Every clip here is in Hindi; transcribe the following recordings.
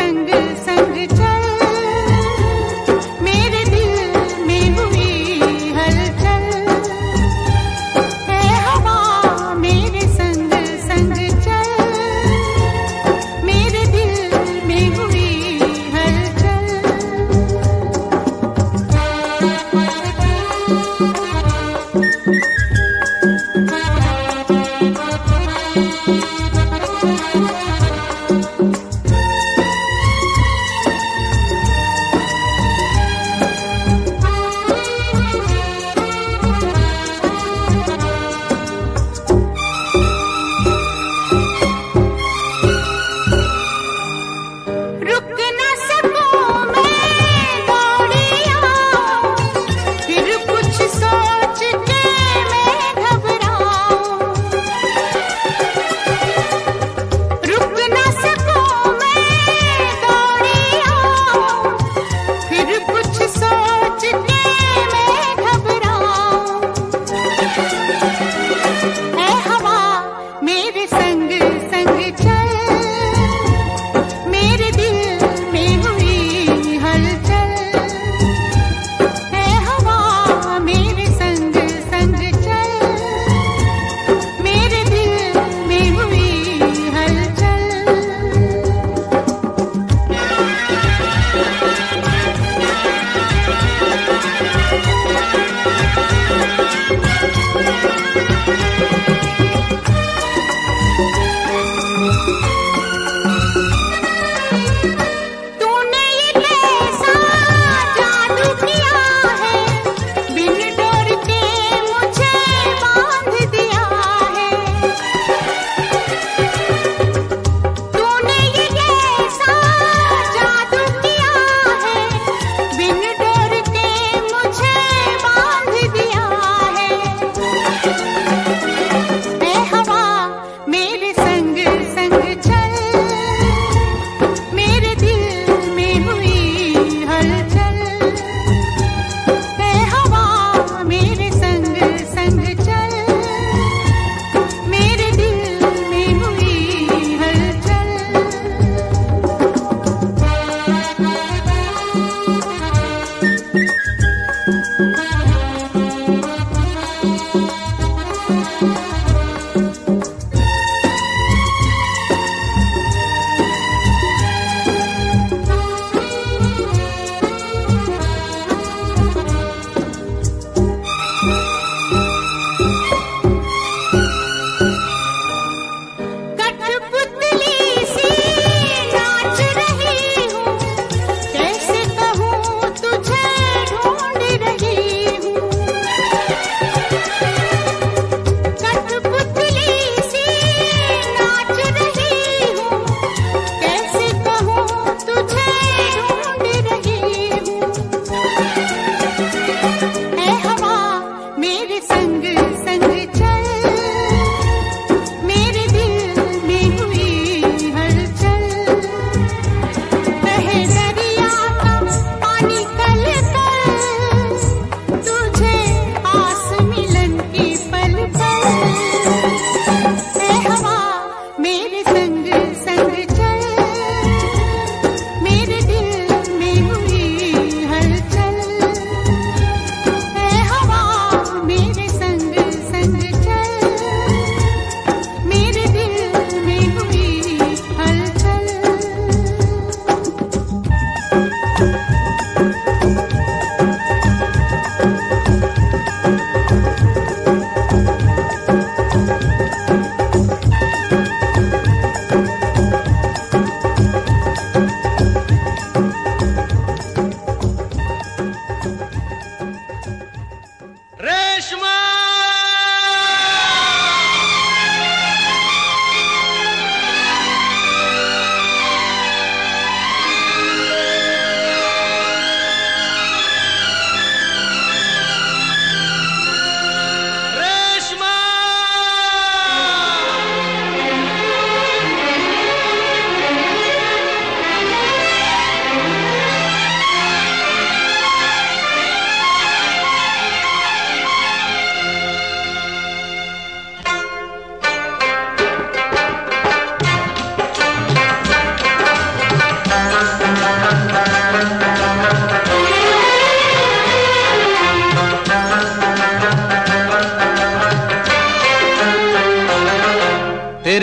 संग संग चल, मेरे दिल में हुई हलचल। है हवा मेरे संग संग चल, मेरे दिल में हुई हलचल। संग संग चल, मेरे दिल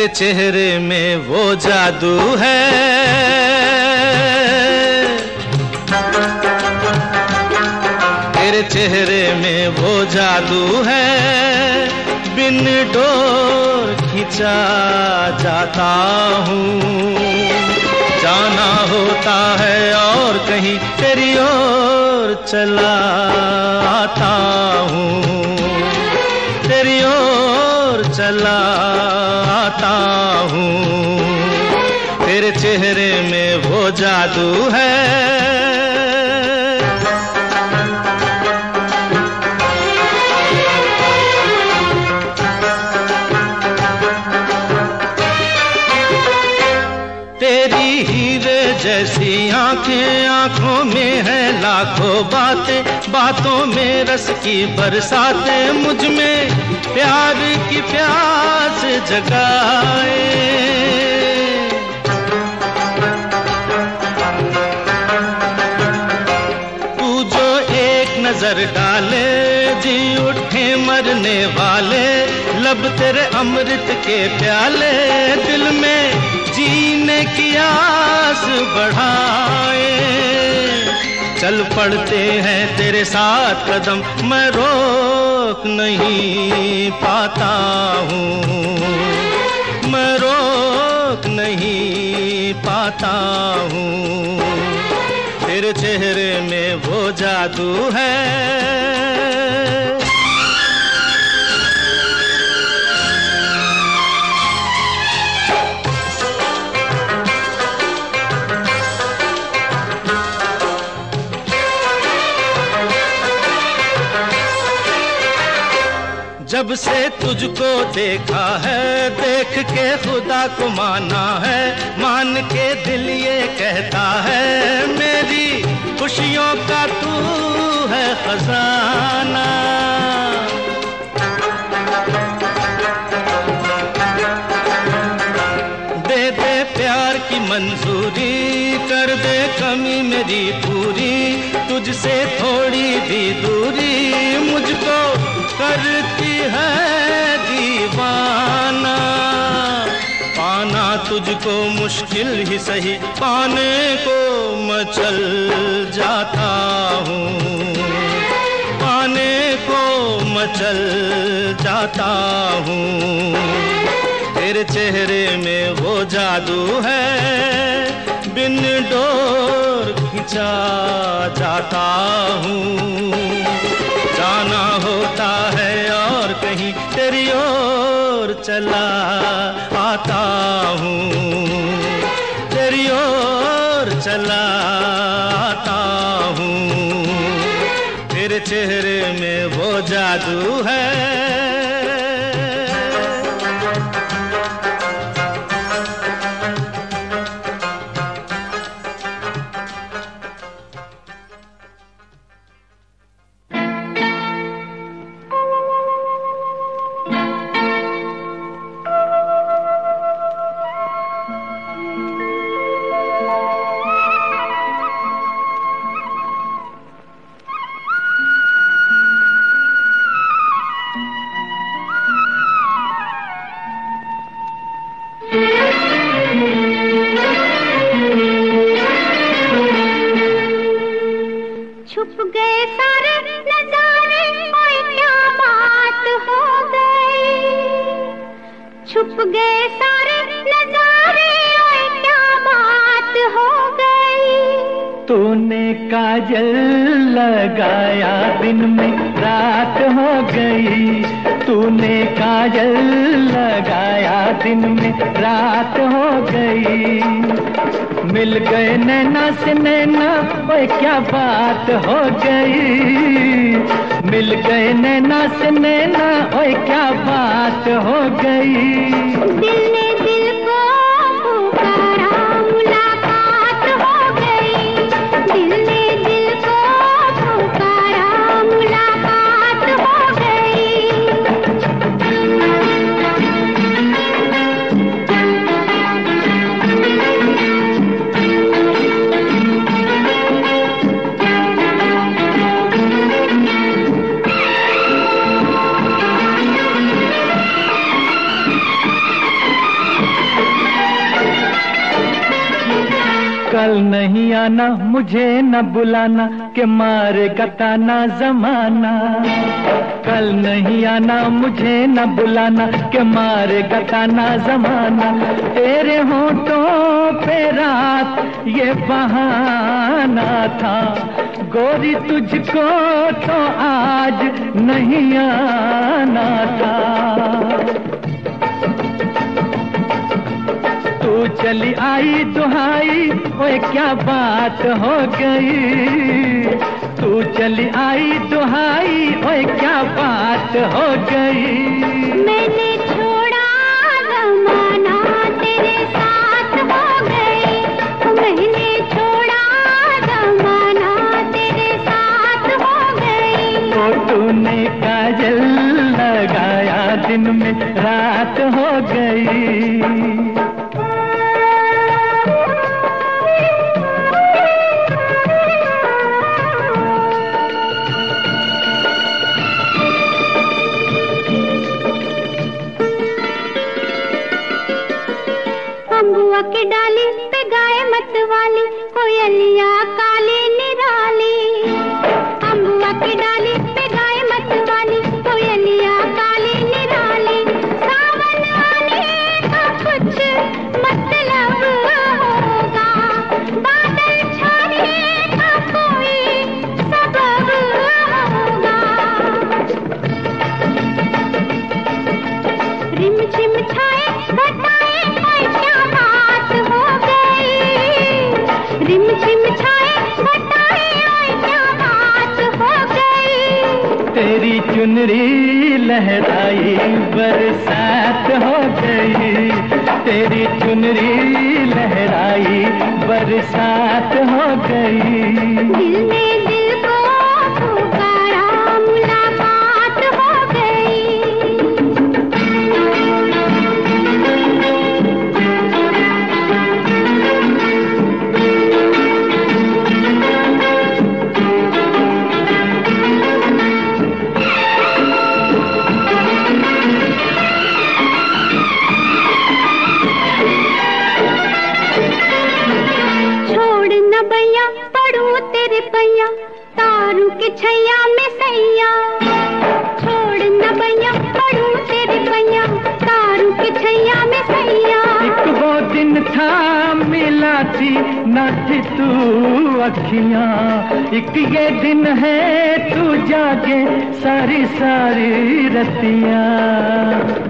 तेरे चेहरे में वो जादू है, तेरे चेहरे में वो जादू है, बिन डोर खिंचा जाता हूँ। जाना होता है और कहीं तेरी ओर चला आता हूँ, तेरी ओर चला आता हूँ। तेरे चेहरे में वो जादू है। तेरी हीरे जैसी आंखें, आंखों में है लाखों बातें, बातों में रस की बरसातें, मुझ में प्यार की प्यास जगाए। तू जो एक नजर डाले जी उठे मरने वाले, लब तेरे अमृत के प्याले, दिल में जीने की आस बढ़ाए। चल पड़ते हैं तेरे साथ कदम, मैं रोक नहीं पाता हूँ, मैं रोक नहीं पाता हूँ। तेरे चेहरे में वो जादू है। जब से तुझको देखा है, देख के खुदा को माना है, मान के दिल ये कहता है, मेरी खुशियों का तू है खजाना। दे दे प्यार की मंजूरी, कर दे कमी मेरी पूरी, तुझसे थोड़ी भी दूरी मुझको करती है दीवाना। पाना तुझको मुश्किल ही सही, पाने को मैं चल जाता हूँ, पाने को मैं चल जाता हूँ। तेरे चेहरे में वो जादू है, बिन डोर खिंचा जाता हूँ। जाना होता है और कहीं तेरी ओर चला आता हूँ, तेरी ओर चला आता हूँ। तेरे चेहरे में वो जादू है। तूने काजल लगाया दिन में रात हो गई, तूने काजल लगाया दिन में रात हो गई। मिल गए नैना से नैना, ओए क्या बात हो गई। मिल गए नैना से नैना, ओए क्या बात हो गई। दिल ने दिल को पुकारा, मुलाकात हो गई। दिल ने दिल को पुकारा, मुलाकात हो गई। आना मुझे न बुलाना के मारेगा ताना जमाना। कल नहीं आना मुझे न बुलाना के मारेगा ताना जमाना। तेरे होठों पे रात ये बहाना था, गोरी तुझको तो आज नहीं आना था। तू चली आई दुहाई, ओए क्या बात हो गई। तू चली आई दुहाई, ओए क्या बात हो गई। मैंने छोड़ा जमाना तेरे साथ हो गई। मैंने छोड़ा जमाना तेरे साथ हो गई। तो तूने काजल लगाया दिन में रात हो गई। अम्बुआ की डाली पे गाय मत वाली, कोयलिया काली निराली। अम्बुआ की डाली पे गाय मत वाली, कोयलिया काली निराली। सावन आने का कुछ मतलब होगा, बादल छाने का कोई सबब होगा। रिम झिम छाए घटाए, क्या बात हो गई। रिम झिम छाए घटाए, क्या बात हो गई। तेरी चुनरी लहराई बरसात हो गई। तेरी चुनरी लहराई बरसात हो गई। दिल ने दिल को पुकारा, मुलाकात हो गई। भैया पढ़ू तेरे पैया, तारू के छैया में सैया। छोड़ न भैया पढ़ू तेरे पैया, तारू के छैया में सैया। एक वो दिन था मिला थी न थी तू अखियां, एक ये दिन है तू जागे सारी सारी रतियां।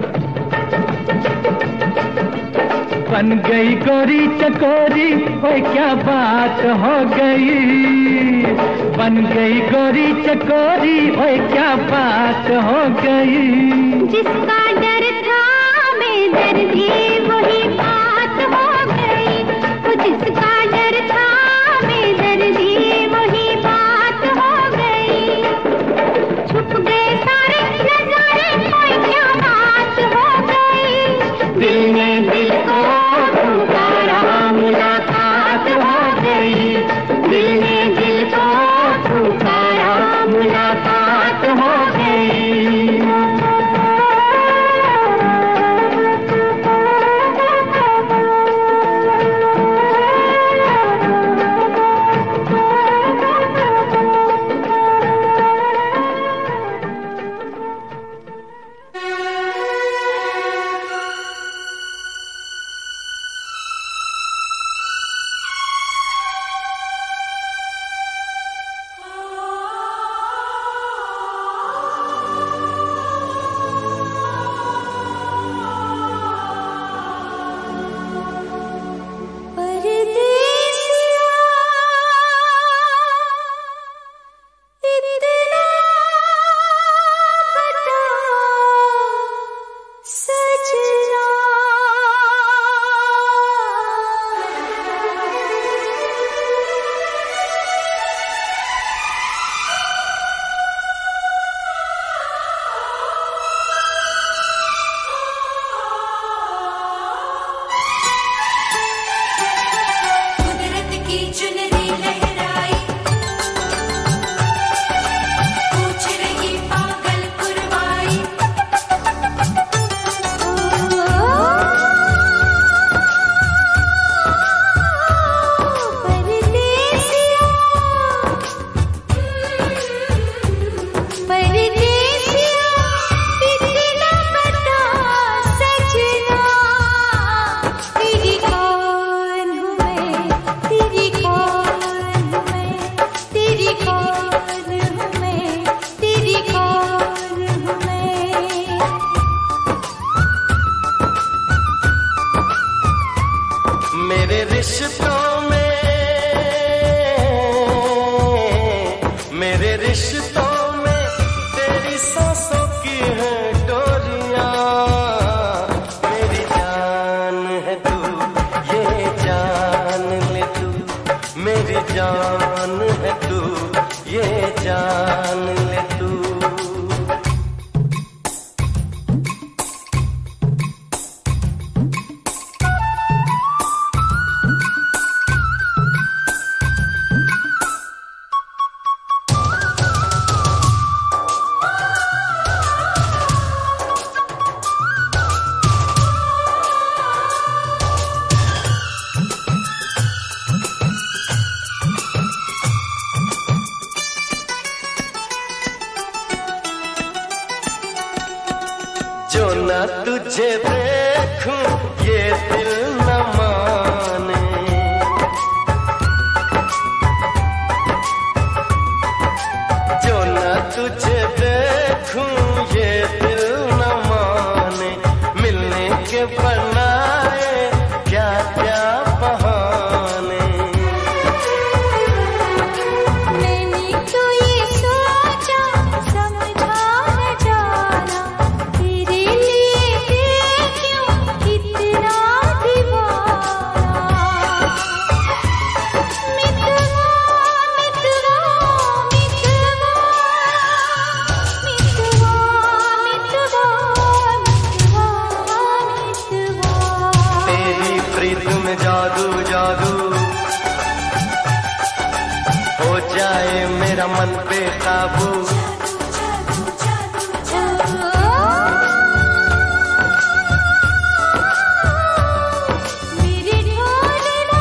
बन गई गोरी चकोरी, ओए क्या बात हो गई। बन गई गोरी चकोरी, ओए क्या बात हो गई। जिसका डर था बेदर्दी वही बात हो गई। वो जिसका डर था बेदर्दी वही बात हो गई। छुप गए सारे नजारे, ओए क्या बात हो गई। दिल ने दिल को पुकारा, मुलाकात हो गई। दिल ने दिल को पुकारा, मुलाकात हो गई। मेरी जान है तू, ये जान ले तू। जो ना तुझे देखूं ये दिल न माने, जो ना तुझे देखूं ये दिल न माने, मिलने के बनाए क्या क्या बहाने। मैंने तो ये सोचा समझा न जाना, तेरे लिए क्यों इतना दीवाना। मितवा मितवा मितवा मितवा मितवा मितवा। तेरी प्रीत में जादू जादू हो जाए मेरा मन बेकाबू। मेरी ढोलना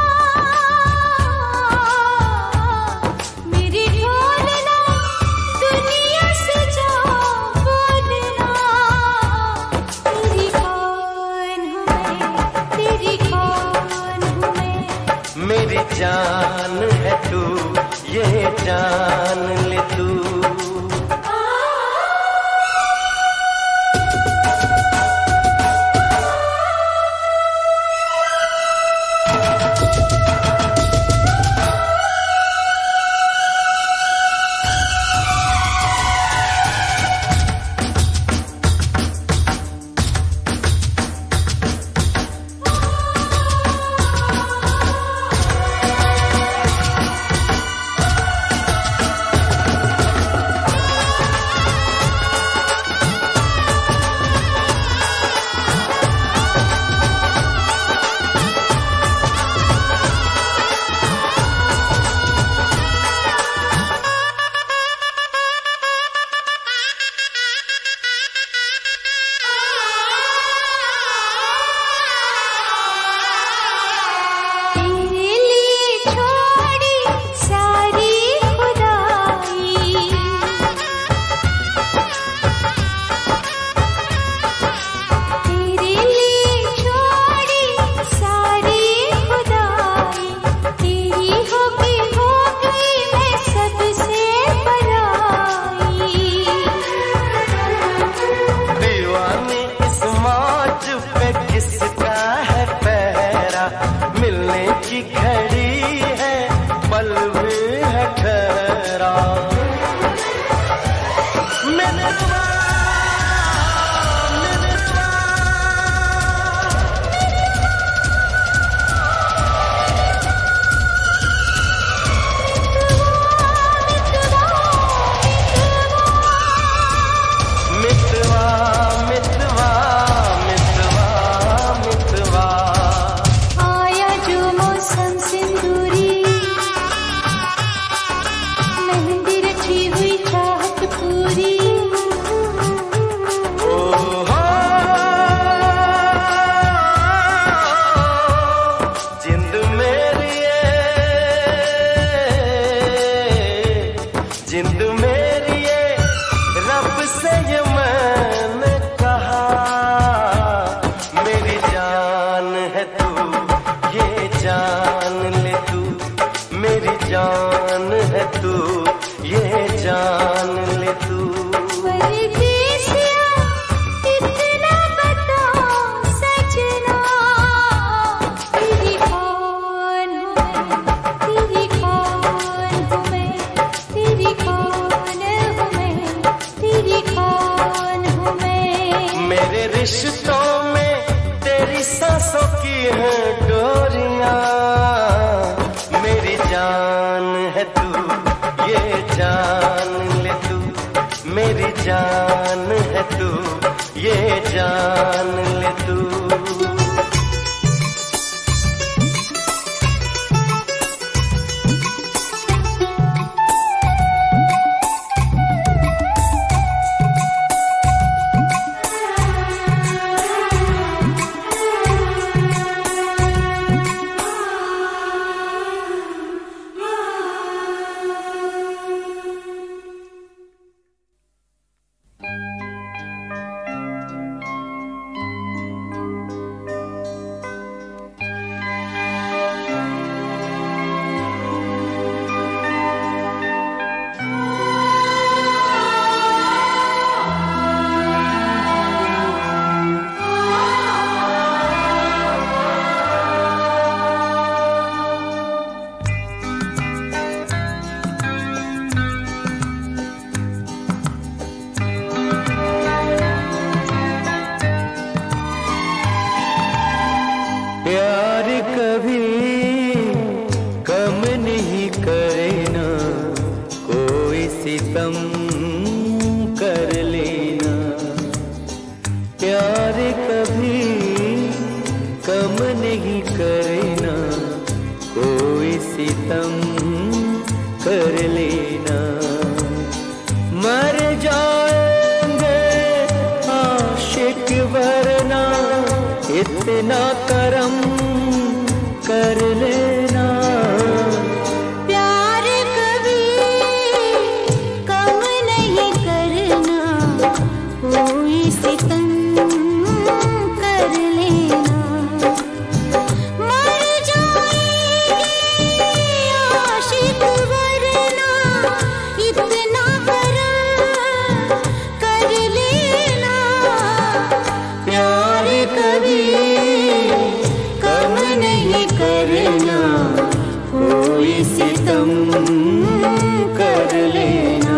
मेरी ढोलना दुनिया से जा बोलना, तेरी कौन हूँ मैं, तेरी कौन हूँ मैं। मेरी जान है तू, ये जान ले तू। तेरे लिए छोड़ी सारी खुदाई, तेरे लिए छोड़ी सारी खुदाई, तेरी हो गई मैं सबसे पराई। दीवानी इस मौज पे किसका है पहरा, मिलने की घड़ी है पल भी है ठहरा। मितवा मितवा मितवा मितवा मितवा मितवा। आया जो मौसम सिंदूरी, मेहंदी रची हुई चाहत पूरी। ओहो जिंद मेरी ये, जिंद मेरी ये, रब से ये मैंने कहा। मेरी जान है तू, ये जान ले तू। मेरी जान है तू, ये जान ले तू। परदेसिया इतना बता सजना, तेरी कौन हूँ मैं, तेरी कौन हूँ मैं, तेरी कौन हूँ मैं, तेरी कौन हूँ मैं। मेरे रिश्तों में तेरी सांसों की है डोरियां, मेरी जान जान है तू, ये जान ले तू, मेरी जान है तू, ये जान ले तू। इतना करम कर लेना, प्यार कभी कम नहीं करना, कोई सितम कर लेना। मर जाएंगे आशिक वरना, इतना करम कर लेना। प्यार कभी कम नहीं करना, कोई सितम कर लेना।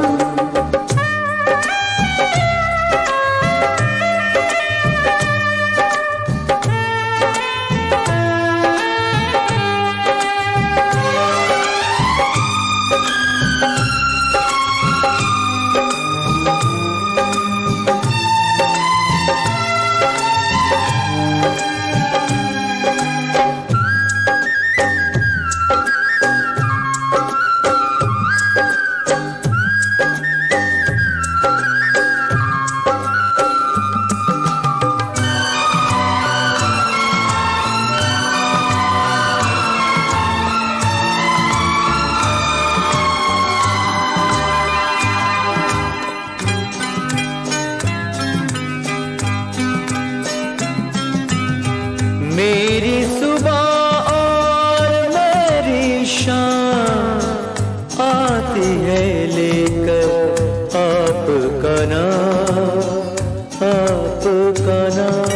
मेरी सुबह और मेरी शाम आती है लेकर आपका नाम, आपका नाम।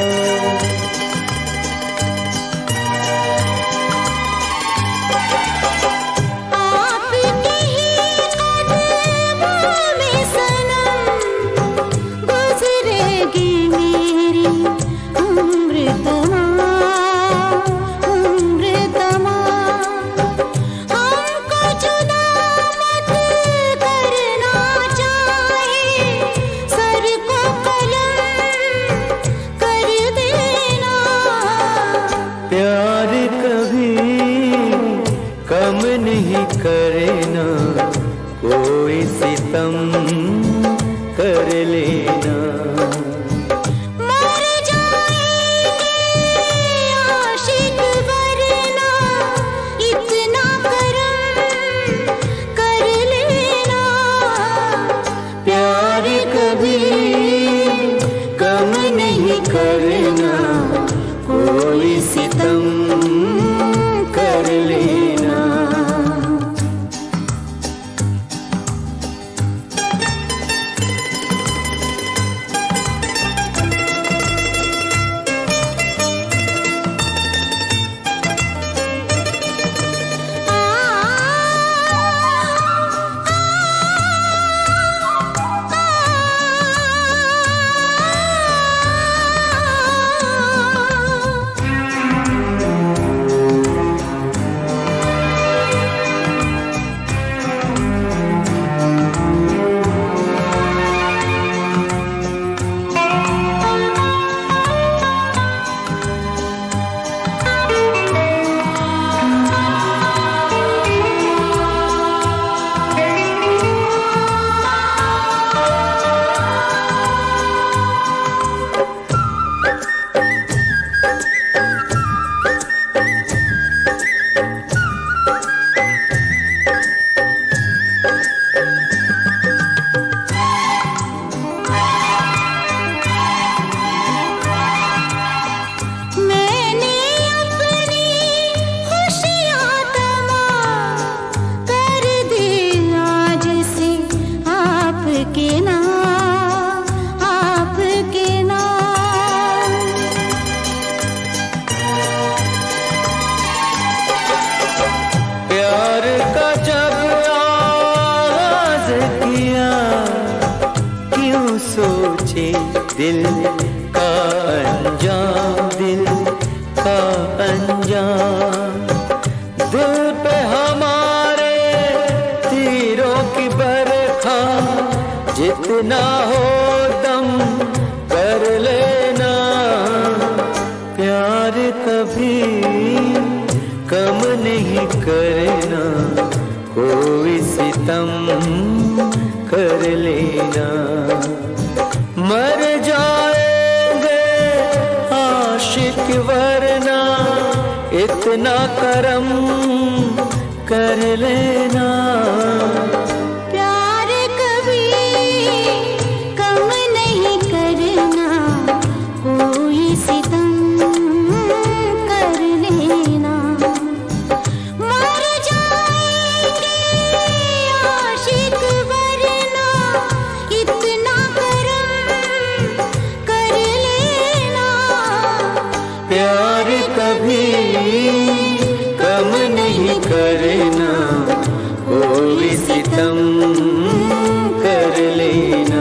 आपके ही कदमों में सनम गुजरेगी मेरी उम्र तमाम, उम्र तमाम। हमको जुदा मत करना चाहे, सर को कलम कर देना। प्यार कभी कम नहीं करना, कोई सितम कर लेना। मर जाएंगे आशिक वरना, इतना करम कर लेना। प्यार कभी कम नहीं करना, कोई सितम कर लेना। दिल का अंजाम, दिल का अंजाम। दिल पे हमारे तीरों की बरखा, जितना हो दम कर लेना। प्यार कभी कम नहीं करना, कोई सितम कर लेना। मर जाएंगे आशिक वरना, इतना करम कर लेना। प्यार कभी कम नहीं करना, कोई सितम कर लेना। मर जाएंगे आशिक वरना, इतना करम कर लेना। प्यार कभी कम नहीं करना, कोई सितम कर लेना।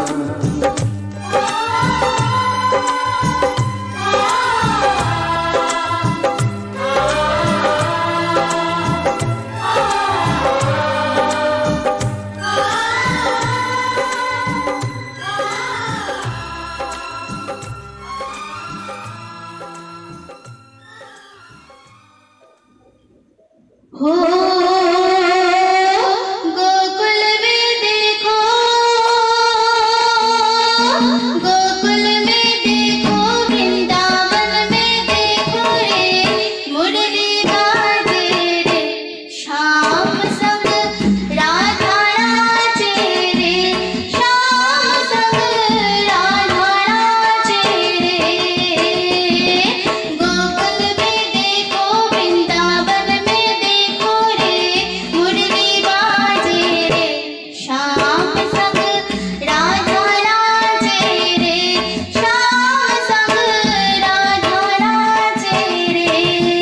हो गोकुल में देखो, गोकुल में देखो, वृंदावन में देखो रे, मुरली बाजे रे, श्याम संग राधा नाचे रे, श्याम संग राधा नाचे रे। गोकुल में देखो, वृंदावन में देखो रे, मुरली बाजे रे, श्याम संग राधा नाचे रे, श्याम संग राधा नाचे रे।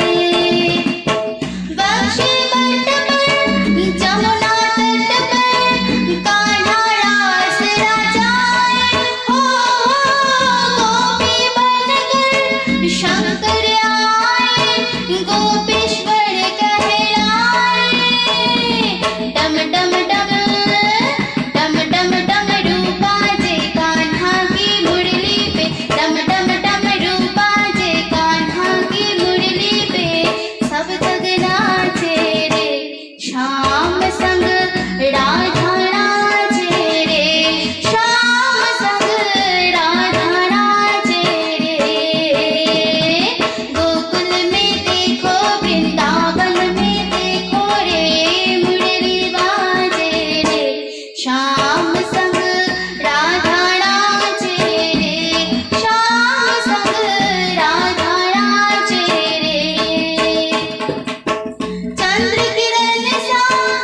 बख्शी बट पर जमुना तट पर कान्हा रास रचाए, हो गोपी बनकर शंकर आए, गोपीश्वर कहलाए। डम डम डम डम डम डम रूपा जे कान्हा की मुरली पे, डम डम डम रूपा जे कान्हा की मुरली पे, सब जग नाचे रे, श्याम संग राधा नाचे रे, श्याम संग राधा नाचे रे। गोकुल में देखो, वृंदावन में देखो रे, मुरली बाजे रे, श्याम संग राधा नाचे रे, श्याम संग राधा नाचे रे। चंद्र किरण सा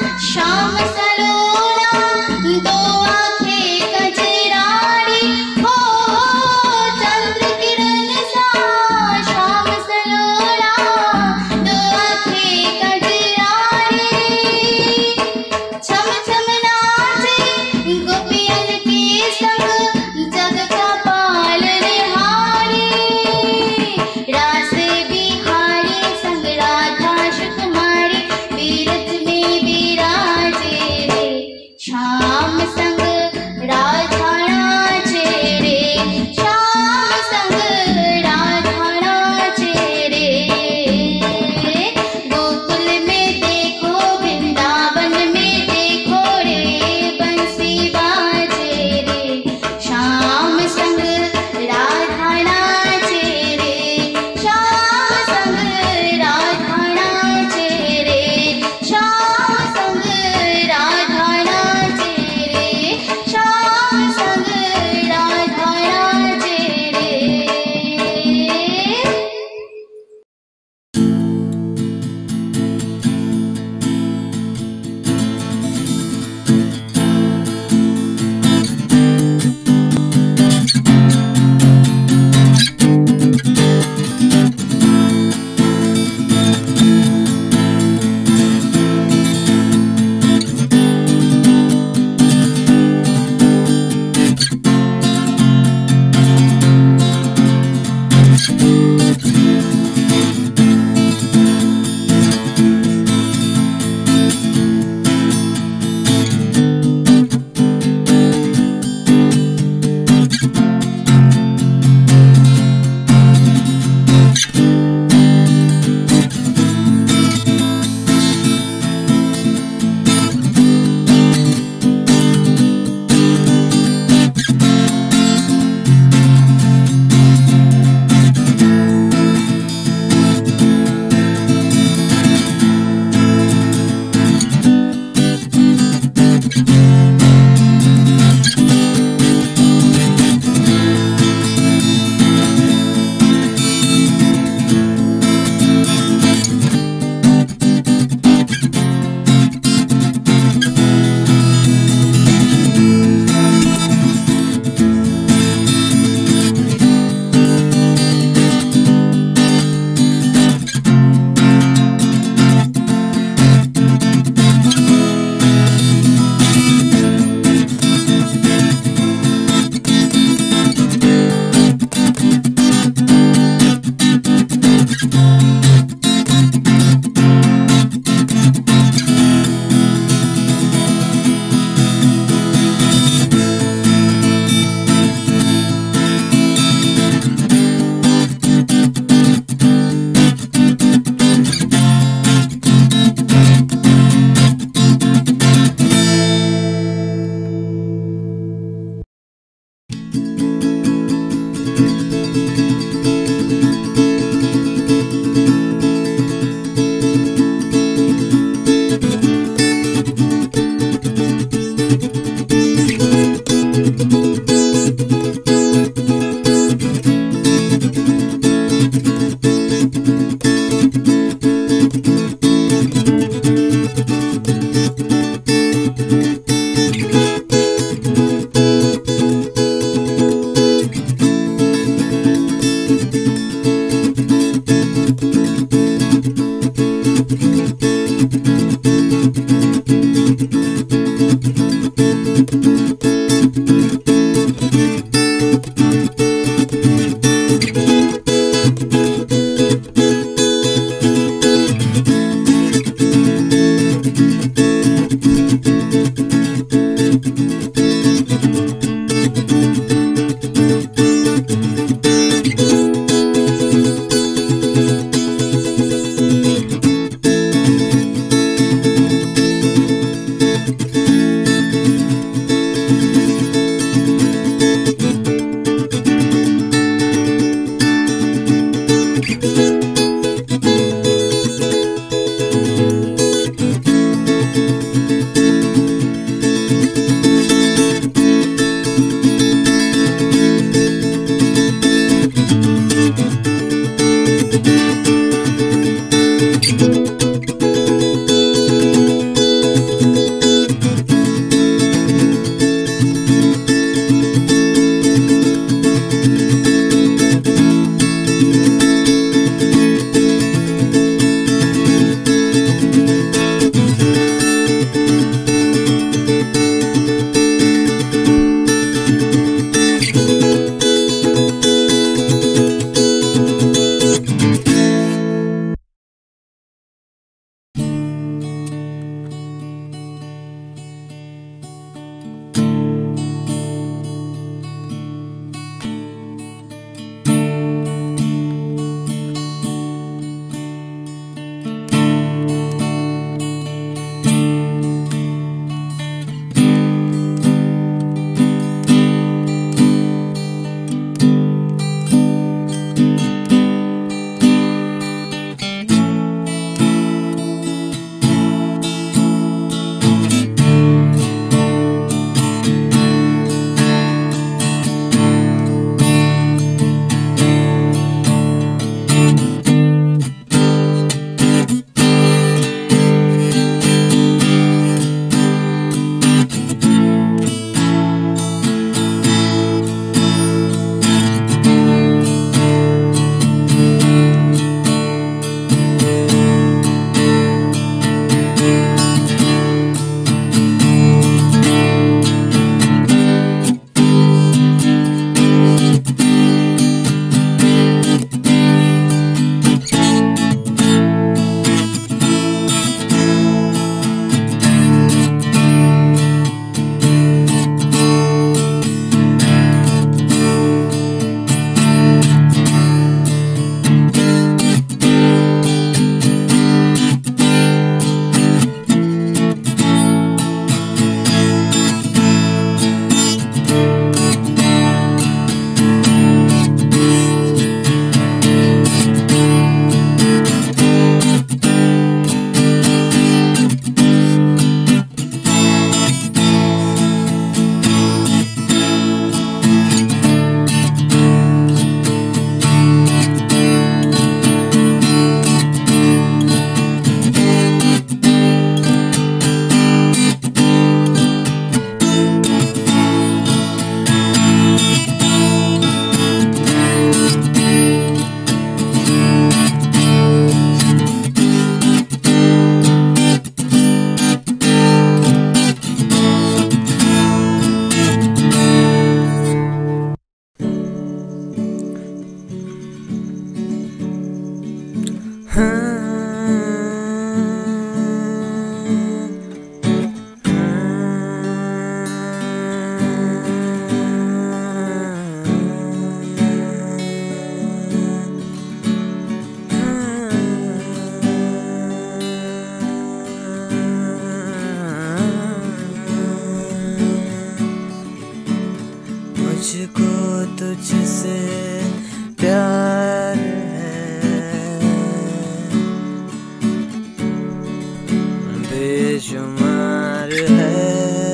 बेशुमार है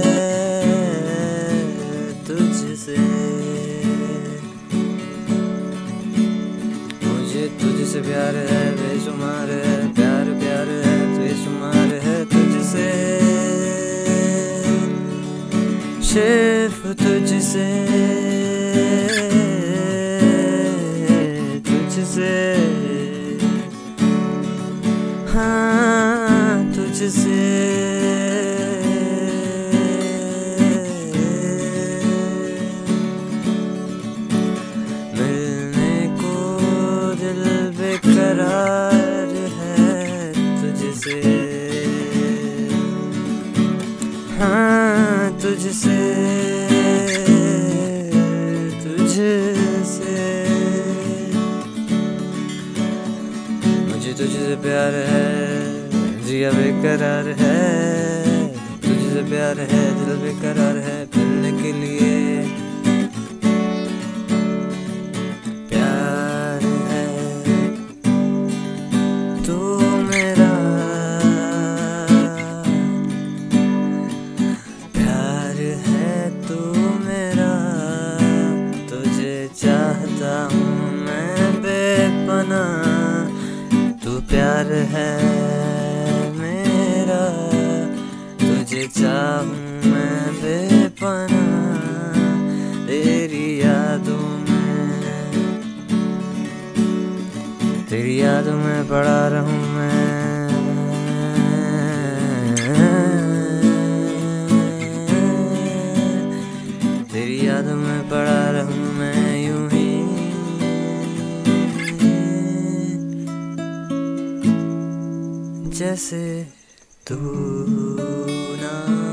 तुझसे, मुझे तुझसे प्यार है बेशुमार है, प्यार प्यार है बेशुमार है तुझसे, सिर्फ तुझसे, तुझसे, हाँ तुझसे। मिलने को दिल बेकरार है तुझसे, हाँ तुझसे, तुझसे। मुझे तुझसे प्यार है, जिया बेकरार है, तुझसे प्यार है, दिल बेकरार है, मिलने के लिए प्यार है तू मेरा, प्यार है तू मेरा, तुझे चाहता हूँ मैं बेपनाह, तू प्यार है मेरा, तुझे चाहूँ मैं बेपनाह, तेरी यादों में पड़ा रहूँ मैं, तेरी यादों में पड़ा रहूँ मैं यूं ही, जैसे तू ना